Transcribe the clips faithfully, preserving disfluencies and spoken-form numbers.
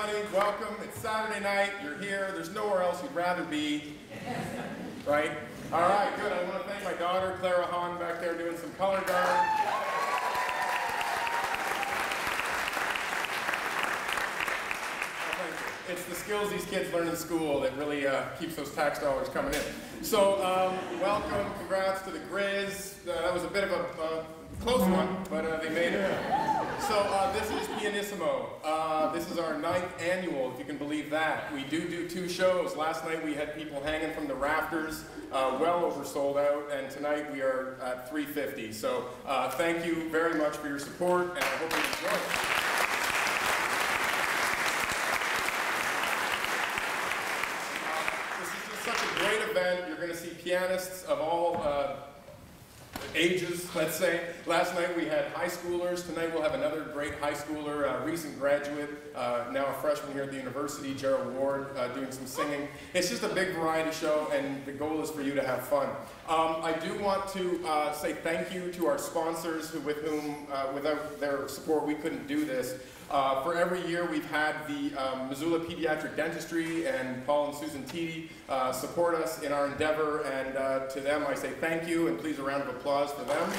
everybody. Welcome. It's Saturday night. You're here. There's nowhere else you'd rather be. Right? All right, good. I want to thank my daughter, Clara Hahn, back there doing some color guard. It's the skills these kids learn in school that really uh, keeps those tax dollars coming in. So, um, welcome. Congrats to the Grizz. Uh, that was a bit of a uh, close one, but uh, they made it. So uh, this is Pianissimo. Uh, this is our ninth annual, if you can believe that. We do do two shows. Last night we had people hanging from the rafters, uh, well over sold out, and tonight we are at three fifty. So uh, thank you very much for your support, and I hope you enjoy it. Uh, this is just such a great event. You're going to see pianists of all uh, ages, let's say. Last night we had high schoolers. Tonight we'll have another great high schooler, uh, recent graduate, uh, now a freshman here at the university, Gerald Ward, uh, doing some singing. It's just a big variety show, and the goal is for you to have fun. Um, I do want to uh, say thank you to our sponsors, who, with whom, uh, without their support, we couldn't do this. Uh, for every year, we've had the um, Missoula Pediatric Dentistry and Paul and Susan Teedy uh, support us in our endeavor, and uh, to them I say thank you, and please a round of applause for them.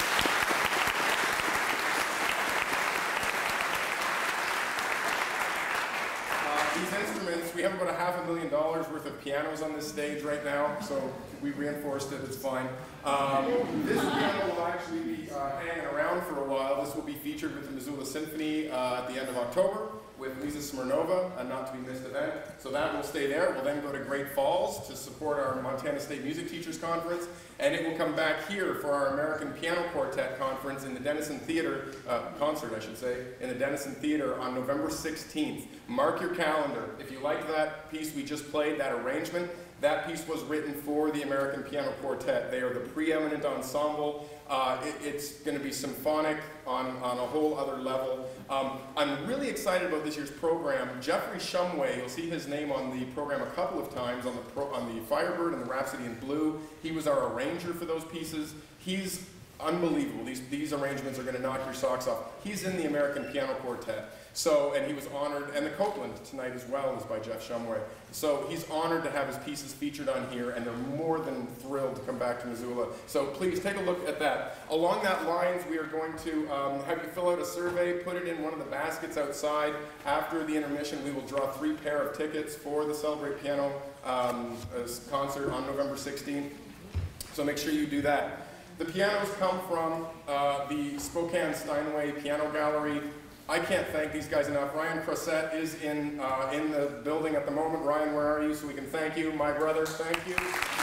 Uh, these instruments, we have about a half a million dollars worth of pianos on this stage right now, so we reinforced it, it's fine. Um, this piano will actually be uh, hanging around for a while. This will be featured with the Missoula Symphony uh, at the end of October with Lisa Smirnova, a not-to-be-missed event. So that will stay there. We'll then go to Great Falls to support our Montana State Music Teachers Conference, and it will come back here for our American Piano Quartet Conference in the Denison Theater, uh, concert I should say, in the Denison Theater on November sixteenth. Mark your calendar. If you like that piece we just played, that arrangement, that piece was written for the American Piano Quartet. They are the preeminent ensemble. Uh, it, it's going to be symphonic on, on a whole other level. Um, I'm really excited about this year's program. Jeffrey Shumway, you'll see his name on the program a couple of times on the, pro, on the Firebird and the Rhapsody in Blue. He was our arranger for those pieces. He's unbelievable. These, these arrangements are going to knock your socks off. He's in the American Piano Quartet. So, and he was honored, and the Copeland tonight as well is by Jeff Shumway. So he's honored to have his pieces featured on here, and they're more than thrilled to come back to Missoula. So please take a look at that. Along that lines, we are going to um, have you fill out a survey, put it in one of the baskets outside. After the intermission, we will draw three pair of tickets for the Celebrate Piano um, concert on November sixteenth. So make sure you do that. The pianos come from uh, the Spokane Steinway Piano Gallery. I can't thank these guys enough. Ryan Crossett is in, uh, in the building at the moment. Ryan, where are you? So we can thank you. My brother, thank you.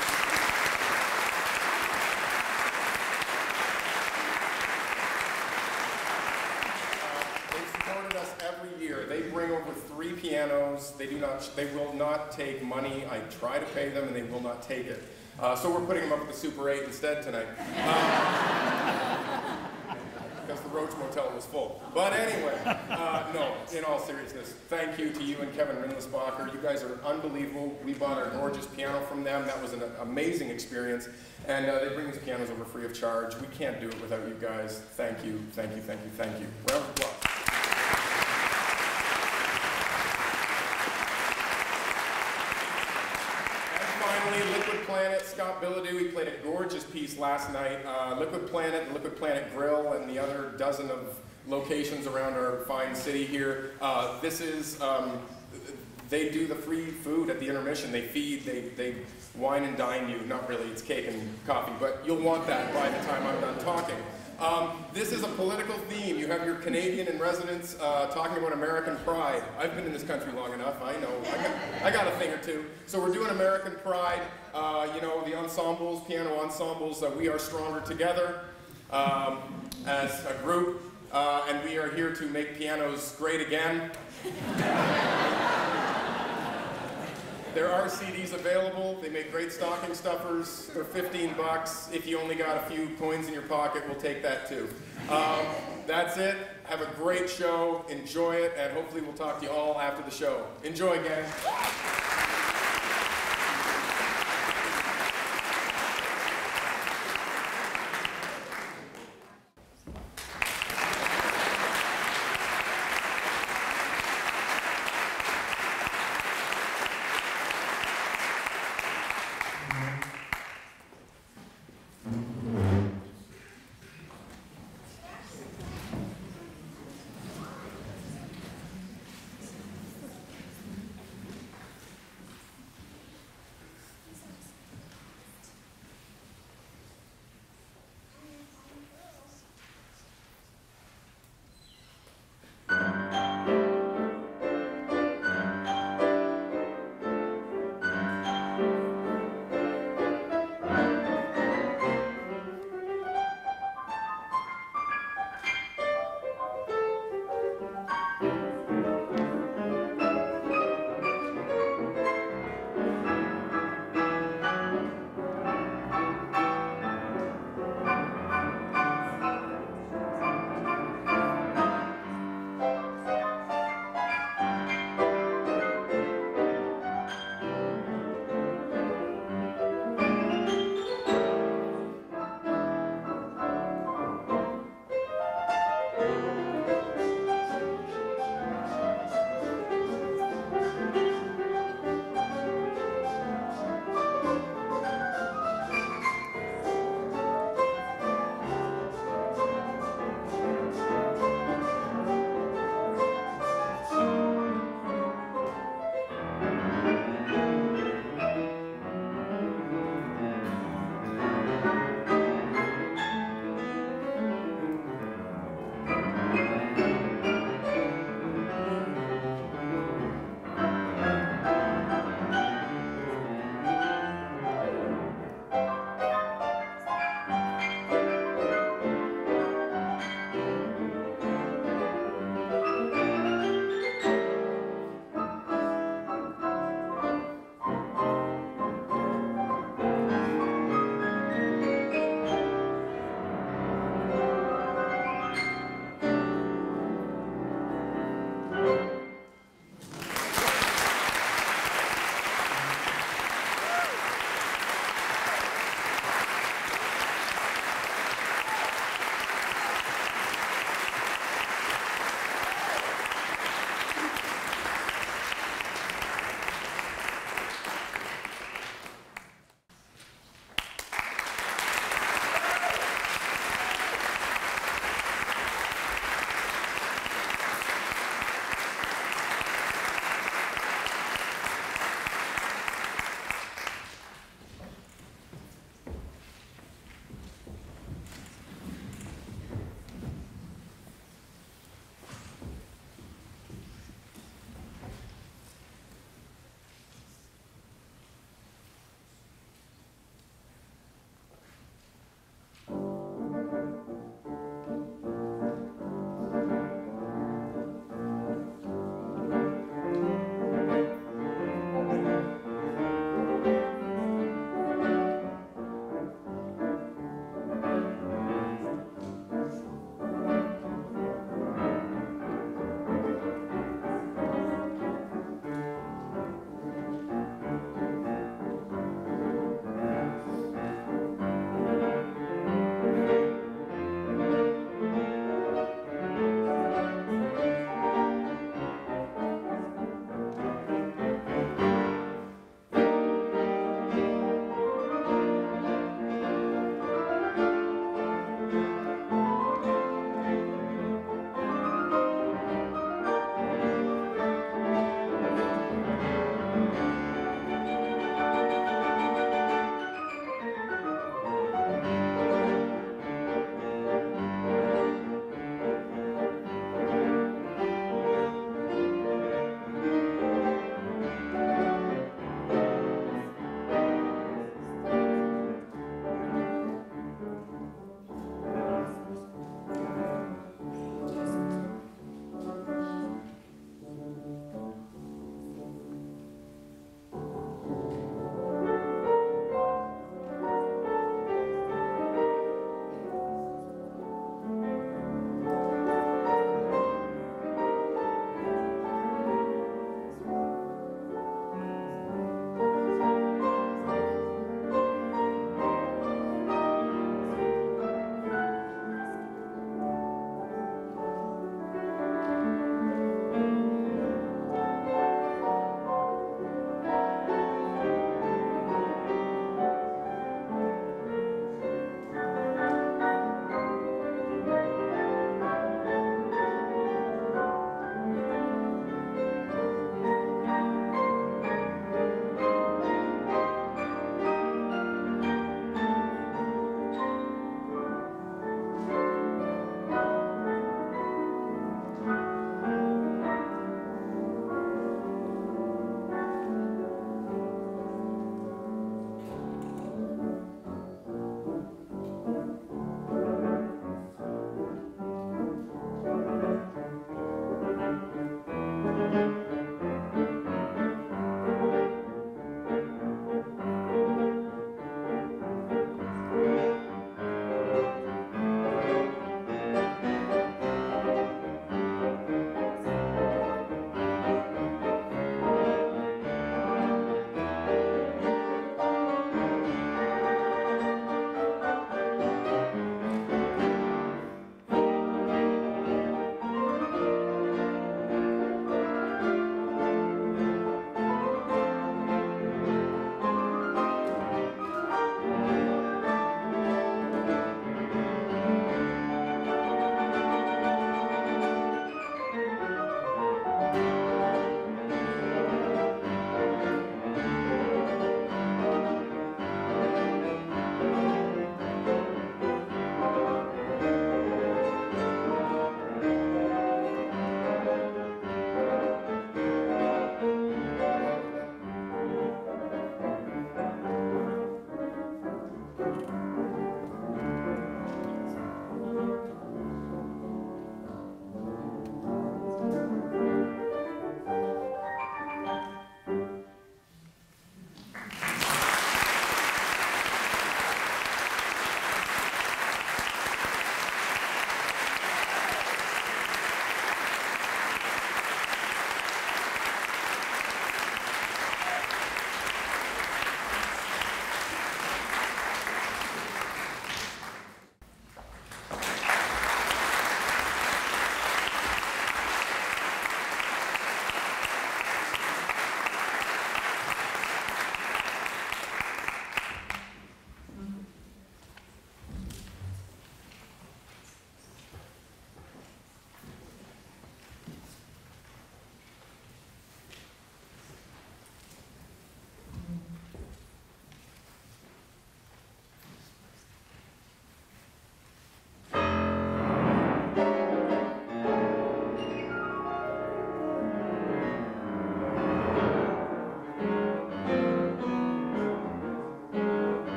Uh, they've supported us every year. They bring over three pianos. They do not, they will not take money. I try to pay them and they will not take it. Uh, so we're putting them up at the Super eight instead tonight. Um, because the Roach Motel was full. But anyway, uh, no, in all seriousness, thank you to you and Kevin Rindlisbacher. You guys are unbelievable. We bought a gorgeous piano from them. That was an amazing experience. And uh, they bring these pianos over free of charge. We can't do it without you guys. Thank you, thank you, thank you, thank you. Round of applause. Liquid Planet, Scott Bilodeau, he played a gorgeous piece last night. Uh, Liquid Planet and Liquid Planet Grill and the other dozen of locations around our fine city here. Uh, this is, um, they do the free food at the intermission. They feed, they, they wine and dine you. Not really, it's cake and coffee, but you'll want that by the time I'm done talking. Um, this is a political theme. You have your Canadian in residence uh, talking about American pride. I've been in this country long enough. I know. I got, I got a thing or two. So we're doing American pride. Uh, you know, the ensembles, piano ensembles, uh, we are stronger together um, as a group. Uh, and we are here to make pianos great again. There are C Ds available. They make great stocking stuffers. They're fifteen bucks. If you only got a few coins in your pocket, we'll take that too. Um, that's it. Have a great show. Enjoy it, and hopefully we'll talk to you all after the show. Enjoy, gang.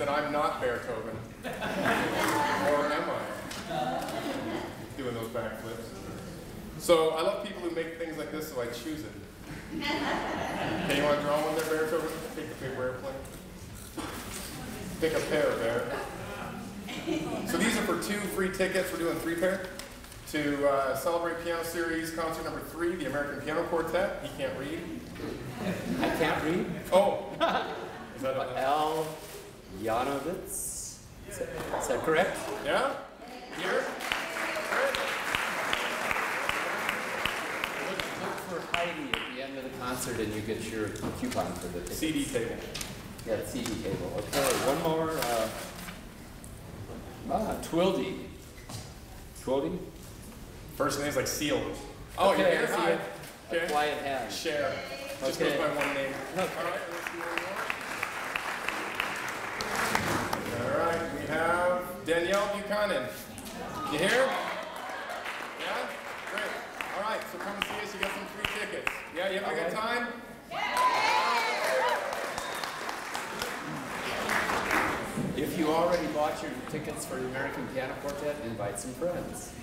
that I'm not Beethoven. Or am I? Doing those backflips. So I love people who make things like this, so I choose it. Okay, you want to draw one there, Beethoven? Take the paper airplane. Pick a pair, Bear. So these are for two free tickets. We're doing three pair to uh, Celebrate Piano Series concert number three, the American Piano Quartet. He can't read. I can't read. Oh, is that a, Al Yanovitz. Is that, is that correct? yeah? Here? Great. Look, look for Heidi at the end of the concert, and you get your coupon for the tickets. C D table. Yeah, the C D table. Okay, one more. Uh, ah, Twildy. Twildy? First name's like sealed. Oh, Okay, you're I here? see Hi. it. A Okay. quiet hand. Share. Just Okay. goes by one name. Okay. All right, let's do one more. All right, we have Danielle Buchanan. You here? Yeah? Great. All right, so come and see us. You got some free tickets. Yeah, you having a good time? If you already bought your tickets for the American Piano Quartet, invite some friends.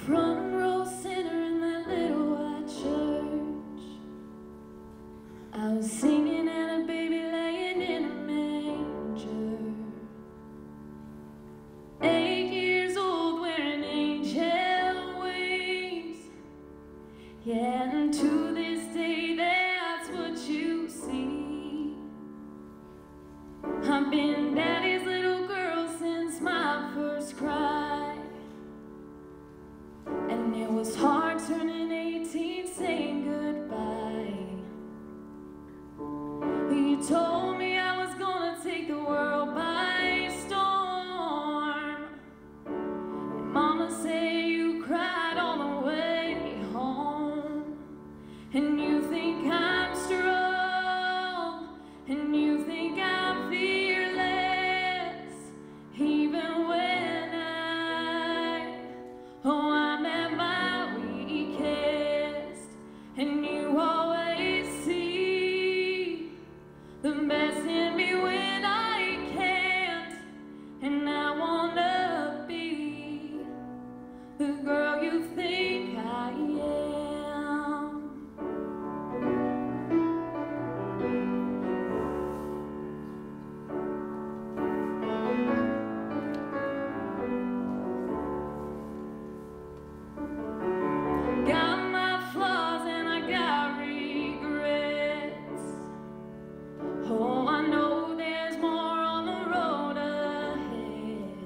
front row sinner in that little white church. I was singing and a baby laying in a manger. Eight years old wearing angel wings. Yeah, and to this day that's what you see. I've been daddy's little girl since my first cry. And it was hard turning eighteen, saying goodbye. You told me I was gonna take the world by storm. And Mama said you cried all the way home. And you think I'm strong, and you think I'm fearless, even when I, oh, I'm at my weakest. And you always see the best in me when I can't. And I wanna be the girl you think I am. Got my flaws and I got regrets. Oh, I know there's more on the road ahead.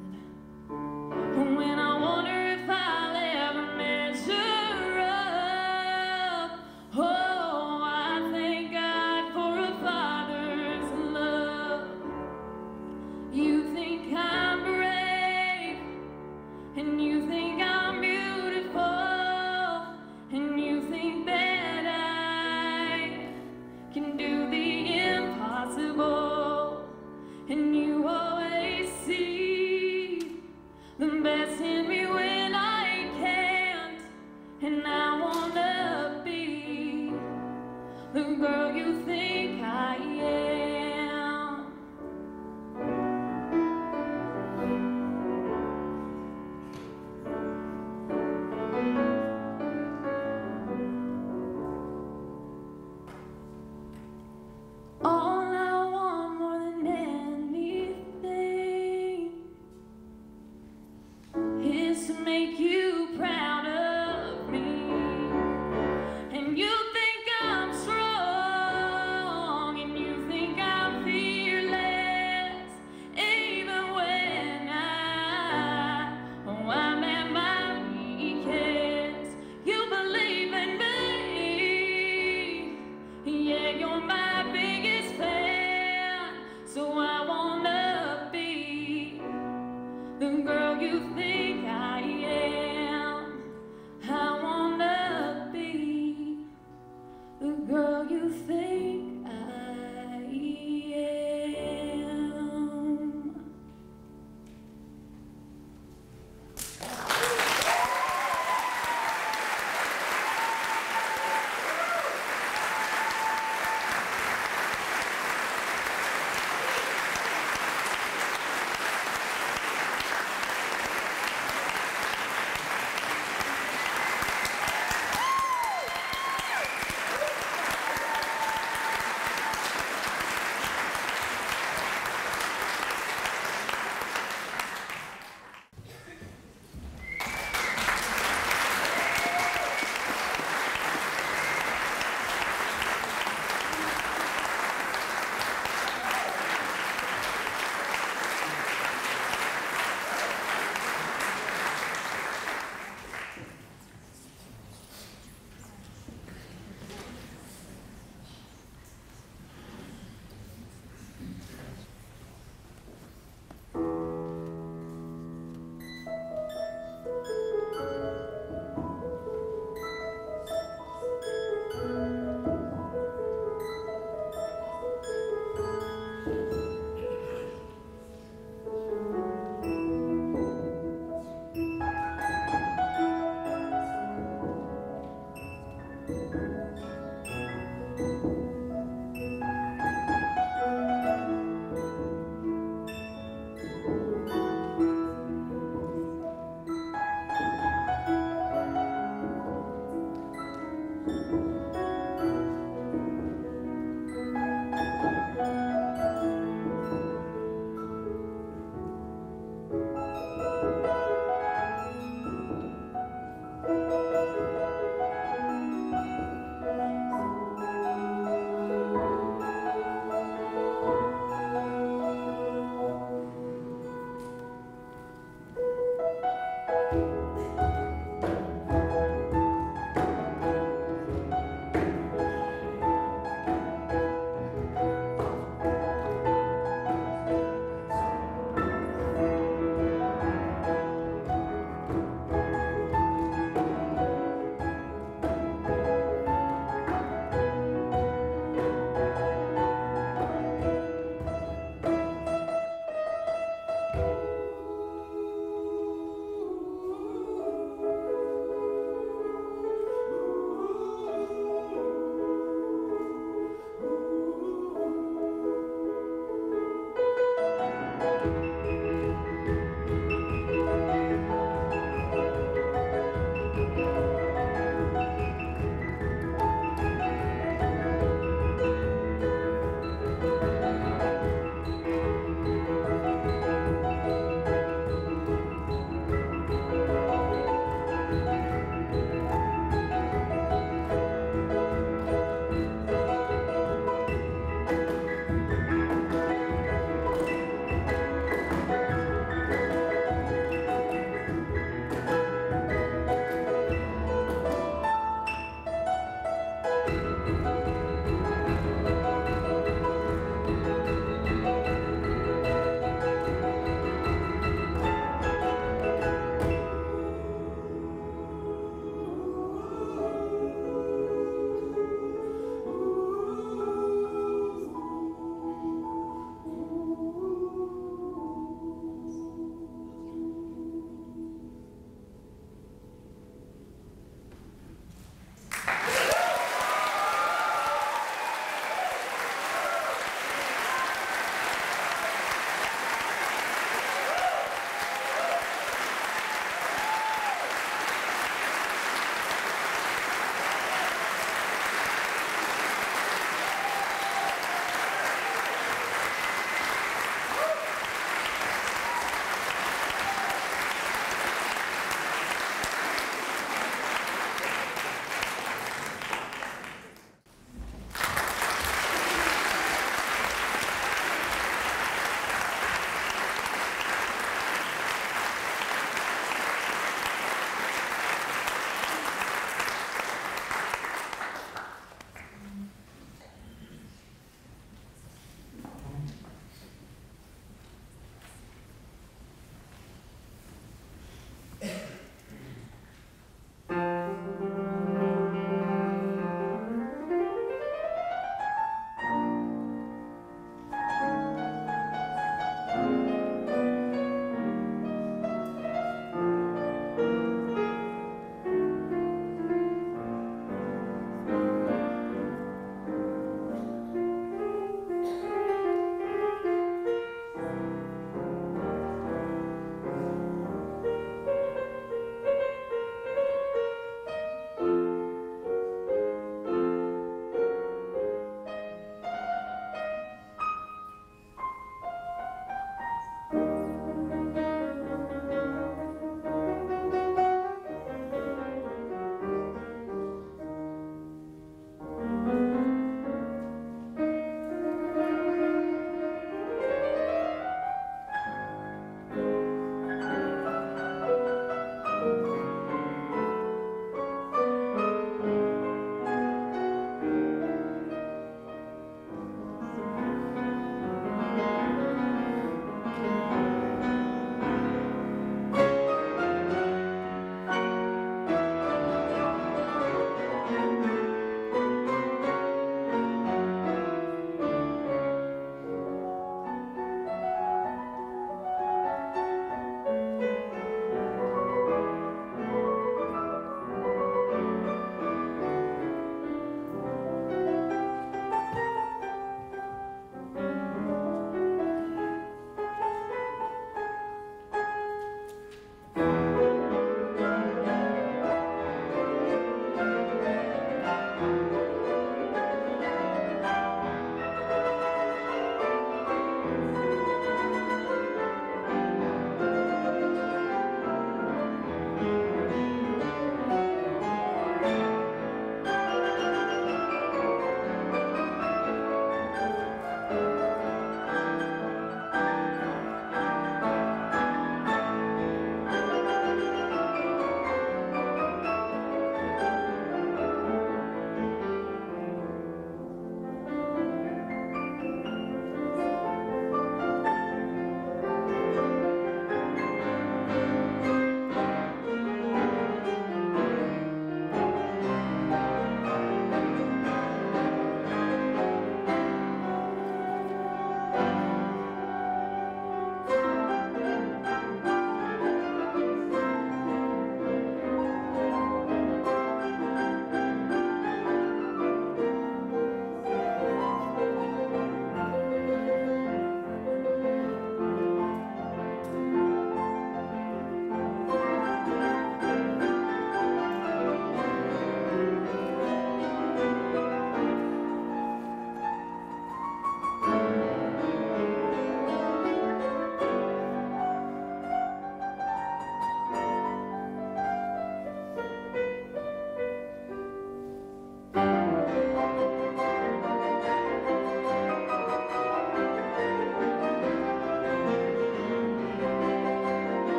When I wonder if I'll ever measure up, oh, I thank God for a father's love. You think I'm brave, and you think I'm beautiful, and you think that I can do the impossible. And you always see the best in me when I can't. And I wanna be the girl you think I am. All I want more than anything is to make you proud